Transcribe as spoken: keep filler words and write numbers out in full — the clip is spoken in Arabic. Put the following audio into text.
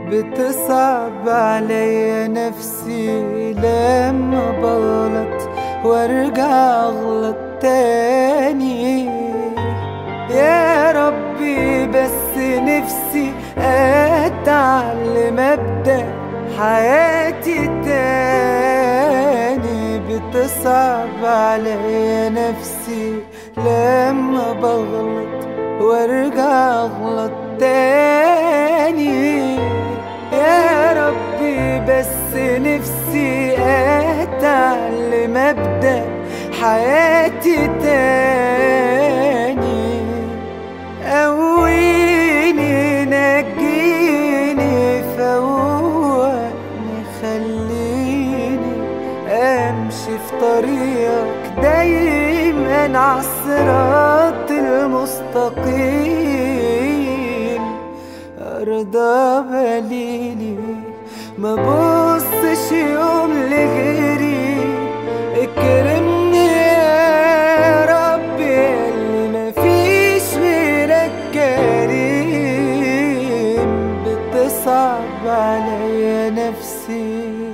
بتصعب عليا نفسي لما بغلط وارجع اغلط تاني. يا ربي بس نفسي اتعلم ابدأ حياتي تاني. بتصعب عليا نفسي لما بغلط وارجع اغلط تاني. يا ربي بس نفسي اتعلم ابدأ حياتي تاني. قويني نجيني فوقني خليني امشي في طريقك دايما عالصراط المستقيم. ارضى بليلي ما بصش يوم لغيري. اكرمني يا ربي اللي مفيش غيرك كريم. بتصعب عليا نفسي